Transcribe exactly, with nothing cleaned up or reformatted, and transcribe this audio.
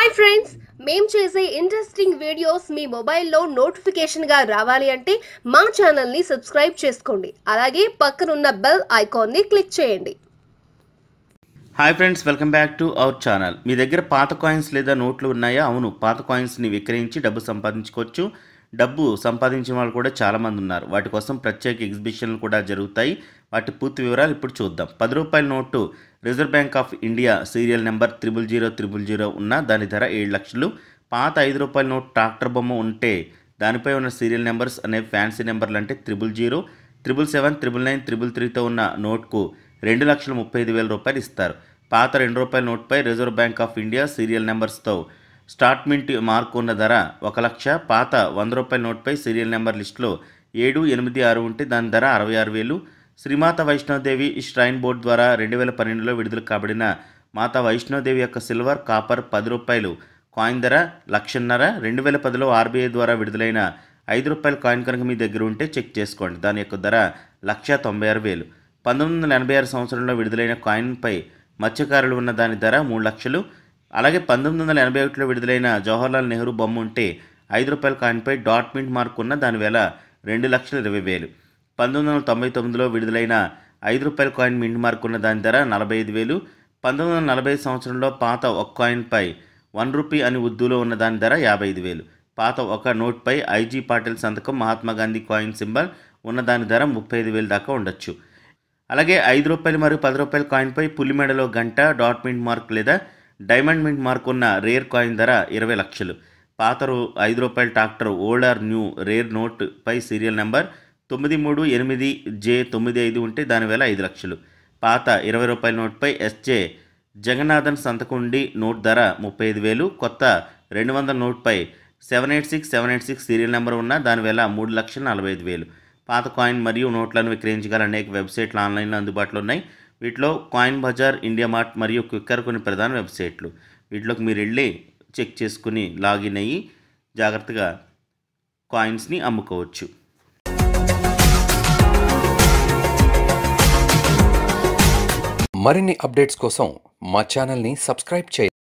Hi friends, మేము చేసే interesting videos మీ మొబైల్లో నోటిఫికేషన్గా రావాలి అంటే మా ఛానల్ని సబ్స్క్రైబ్ చేసుకోండి. అలాగే పక్కనున్న బెల్ ఐకాన్ని క్లిక్ చేయండి. Hi friends, welcome back to our channel. మీ దగ్గర పాత కాయిన్స్ లేదా నోట్లు ఉన్నాయా? అవును, పాత కాయిన్స్ని విక్రయించి డబ్బు సంపాదించుకోవచ్చు. డబ్బు సంపాదించిన వాళ్ళు కూడా చాలామంది ఉన్నారు. వాటి కోసం ప్రత్యేక ఎగ్జిబిషన్లు కూడా జరుగుతాయి. వాటి పూర్తి వివరాలు ఇప్పుడు చూద్దాం. పది రూపాయల నోటు reserve bank of India serial number triple zero triple zero ఉన్న దాని ధర ఏడు లక్షలు. పాత ఐదు రూపాయల నోట్ ట్రాక్టర్ బొమ్మ ఉంటే దానిపై ఉన్న సీరియల్ నెంబర్స్ అనేవి ఫ్యాన్సీ నెంబర్లు అంటే triple zero triple seven triple nine triple త్రీతో ఉన్న నోట్కు రెండు లక్షల ముప్పై ఐదు వేల రూపాయలు ఇస్తారు. పాత రెండు రూపాయల నోట్పై reserve bank of India serial నెంబర్స్తో స్టాట్మెంట్ మార్క్ ఉన్న ధర ఒక లక్ష. పాత వంద రూపాయల నోట్పై సీరియల్ నెంబర్ లిస్టులో ఏడు ఎనిమిది ఆరు ఉంటే దాని ధర అరవై ఆరు వేలు. శ్రీమాత వైష్ణోదేవి ష్రైన్ బోర్డు ద్వారా రెండు వేల పన్నెండులో విడుదల కాబడిన మాతా వైష్ణోదేవి యొక్క సిల్వర్ కాపర్ పది రూపాయలు కాయిన్ ధర లక్షన్నర. రెండు వేల పదిలో ఆర్బీఐ ద్వారా విడుదలైన ఐదు రూపాయల కాయిన్ కనుక మీ దగ్గర ఉంటే చెక్ చేసుకోండి. దాని యొక్క ధర లక్ష తొంభై ఆరు వేలు. పంతొమ్మిది వందల ఎనభై ఆరు సంవత్సరంలో విడుదలైన కాయిన్పై మత్స్యకారులు ఉన్న దాని ధర మూడు లక్షలు. అలాగే పంతొమ్మిది వందల ఎనభై ఒకటిలో విడుదలైన జవహర్లాల్ నెహ్రూ బొమ్మ ఉంటే ఐదు రూపాయల కాయిన్పై డాట్ మింట్ మార్క్ ఉన్న దాని వేల రెండు లక్షల ఇరవై వేలు. పంతొమ్మిది వందల తొంభై తొమ్మిదిలో విడుదలైన ఐదు రూపాయల కాయిన్ మింట్ మార్క్ ఉన్న దాని ధర నలభై ఐదు వేలు. పంతొమ్మిది వందల నలభై ఐదు సంవత్సరంలో పాత ఒక కాయిన్పై వన్ రూపీ అని ఉర్దూలో ఉన్న దాని ధర యాభై ఐదు వేలు. పాత ఒక నోట్పై ఐజీ పాటిల్ సంతకం మహాత్మా గాంధీ కాయిన్ సింబల్ ఉన్న దాని ధర ముప్పై ఐదు వేలు దాకా ఉండొచ్చు. అలాగే ఐదు రూపాయలు మరియు పది రూపాయల కాయిన్పై పులిమెడలో గంట డాట్ మింట్ మార్క్ లేదా డైమండ్ మింట్ మార్క్ ఉన్న రేర్ కాయిన్ ధర ఇరవై లక్షలు. పాత ఐదు రూపాయల tractor old or new rare note పై సీరియల్ నెంబర్ తొమ్మిది మూడు ఎనిమిది జే తొమ్మిది ఐదు ఉంటే దాని వేల ఐదు లక్షలు. పాత ఇరవై రూపాయల నోట్పై ఎస్జే జగన్నాథన్ సంతకం ఉండి నోట్ ధర ముప్పై ఐదు వేలు. కొత్త రెండు వందల నోట్పై seven eight six seven eight six serial number ఉన్న దాని వేల మూడు లక్షల నలభై ఐదు వేలు. పాత కాయిన్ మరియు నోట్లను విక్రయించగల అనేక వెబ్సైట్లు ఆన్లైన్లో అందుబాటులో ఉన్నాయి. వీటిలో కాయిన్ బజార్, ఇండియా మార్ట్ మరియు క్విక్కర్ కొన్ని ప్రధాన వెబ్సైట్లు. వీటిలోకి మీరు వెళ్ళి చెక్ చేసుకుని లాగిన్ అయ్యి జాగ్రత్తగా కాయిన్స్ని అమ్ముకోవచ్చు. మరిన్ని అప్డేట్స్ కోసం మా ఛానల్ని సబ్స్క్రైబ్ చేయండి.